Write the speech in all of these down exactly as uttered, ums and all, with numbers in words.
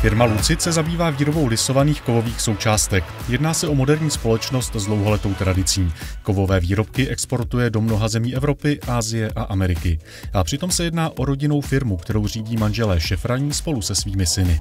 Firma Lucid se zabývá výrobou lisovaných kovových součástek. Jedná se o moderní společnost s dlouholetou tradicí. Kovové výrobky exportuje do mnoha zemí Evropy, Asie a Ameriky. A přitom se jedná o rodinnou firmu, kterou řídí manželé Šefraní spolu se svými syny.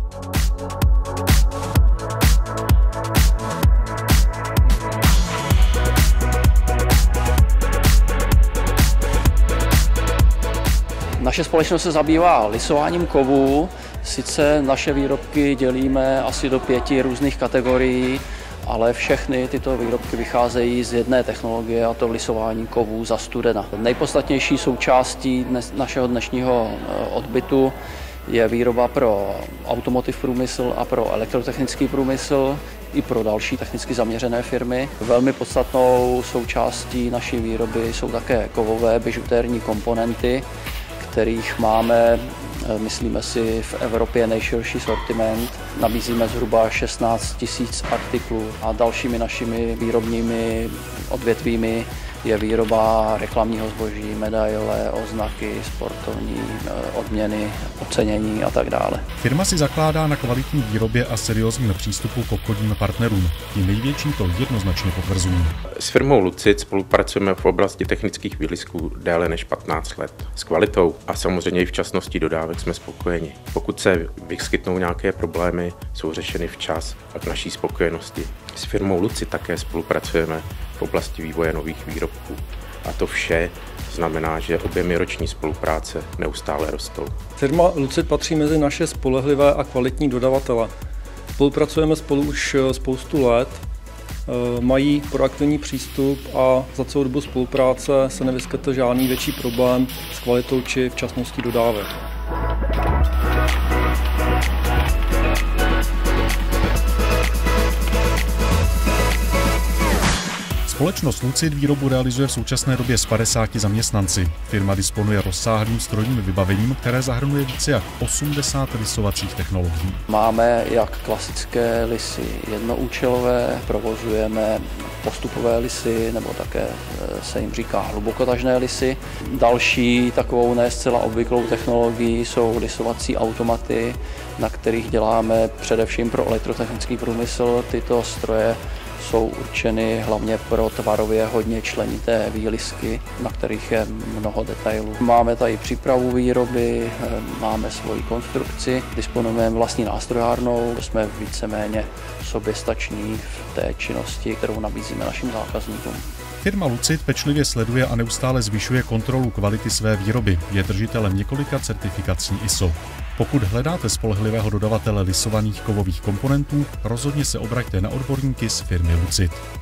Naše společnost se zabývá lisováním kovů. Sice naše výrobky dělíme asi do pěti různých kategorií, ale všechny tyto výrobky vycházejí z jedné technologie, a to lisování kovů za studena. Nejpodstatnější součástí dnes, našeho dnešního odbytu je výroba pro automotiv průmysl a pro elektrotechnický průmysl i pro další technicky zaměřené firmy. Velmi podstatnou součástí naší výroby jsou také kovové bižutérní komponenty, kterých máme, myslíme si, v Evropě nejširší sortiment. Nabízíme zhruba šestnáct tisíc artiklů a dalšími našimi výrobními odvětvími je výroba reklamního zboží, medaile, oznaky, sportovní odměny, ocenění a tak dále. Firma si zakládá na kvalitní výrobě a seriózním přístupu k obchodním partnerům. Ti největší to jednoznačně potvrzují. S firmou Lucid spolupracujeme v oblasti technických výlisků déle než patnáct let. S kvalitou a samozřejmě i včasností dodávek jsme spokojeni. Pokud se vyskytnou nějaké problémy, jsou řešeny včas a k naší spokojenosti. S firmou Lucid také spolupracujeme v oblasti vývoje nových výrobků. A to vše znamená, že objemy roční spolupráce neustále rostou. Firma Lucid patří mezi naše spolehlivé a kvalitní dodavatele. Spolupracujeme spolu už spoustu let, mají proaktivní přístup a za celou dobu spolupráce se nevyskytl žádný větší problém s kvalitou či včasností dodávek. Společnost Lucid výrobu realizuje v současné době s padesáti zaměstnanci. Firma disponuje rozsáhlým strojním vybavením, které zahrnuje více jak osmdesát lisovacích technologií. Máme jak klasické lisy jednoúčelové, provozujeme postupové lisy, nebo také se jim říká hlubokotažné lisy. Další takovou ne zcela obvyklou technologií jsou lisovací automaty, na kterých děláme především pro elektrotechnický průmysl. Tyto stroje jsou určeny hlavně pro tvarově hodně členité výlisky, na kterých je mnoho detailů. Máme tady přípravu výroby, máme svoji konstrukci, disponujeme vlastní nástrojárnou, jsme víceméně soběstační v té činnosti, kterou nabízíme našim zákazníkům. Firma Lucid pečlivě sleduje a neustále zvyšuje kontrolu kvality své výroby. Je držitelem několika certifikací I S O. Pokud hledáte spolehlivého dodavatele lisovaných kovových komponentů, rozhodně se obraťte na odborníky z firmy Lucid.